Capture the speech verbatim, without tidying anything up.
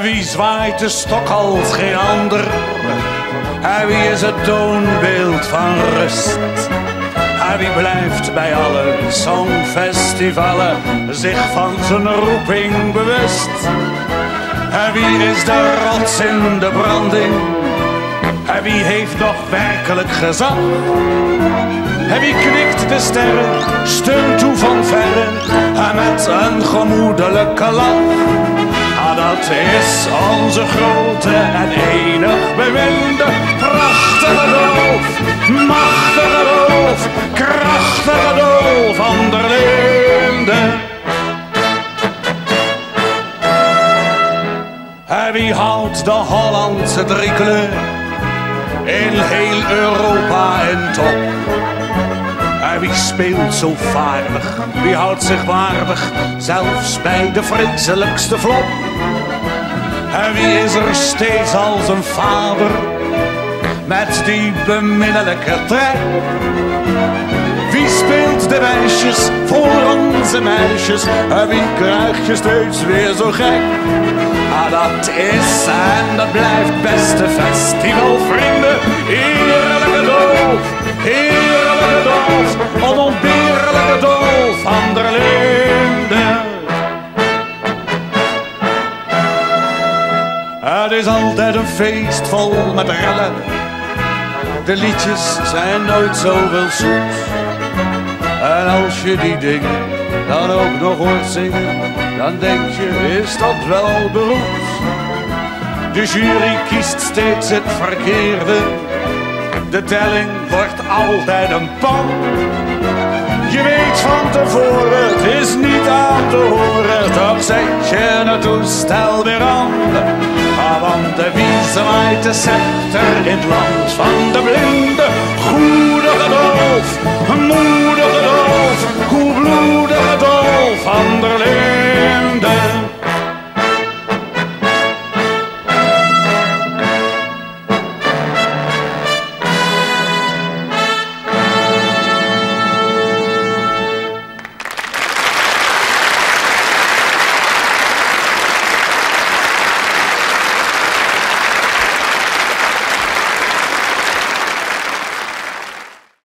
Wie zwaait de stok als geen ander? En wie is het toonbeeld van rust? En wie blijft bij alle songfestivalen zich van zijn roeping bewust? En wie is de rots in de branding? En wie heeft nog werkelijk gezag? En wie knikt de sterren, steun toe van verre en met een gemoedelijke lach? Ah, dat is onze grote en enig beminde, prachtige Dolf, machtige Dolf, krachtige Dolf van der Linden. En wie houdt de Hollandse tricolour in heel Europa in top? En wie speelt zo vaardig, wie houdt zich waardig, zelfs bij de vreselijkste flop? En wie is er steeds als een vader, met die beminnelijke trek? Wie speelt de meisjes voor onze meisjes? En wie krijg je steeds weer zo gek? Ah, dat is en dat blijft beste festivalvrienden. Heerlijke Dolf, heerlijke Dolf, onontbeerlijke Dolf van der Linden. Het is altijd een feest vol met rellen. De liedjes zijn nooit zoveel zoet. En als je die dingen dan ook nog hoort zingen, dan denk je, is dat wel beroemd? De jury kiest steeds het verkeerde. De telling wordt altijd een pan. Je weet van tevoren, het is niet aan te horen, toch zet je het toestel weer aan. Ah, want de wie zwaait de scepter in het land van de blinde, goede Dolf,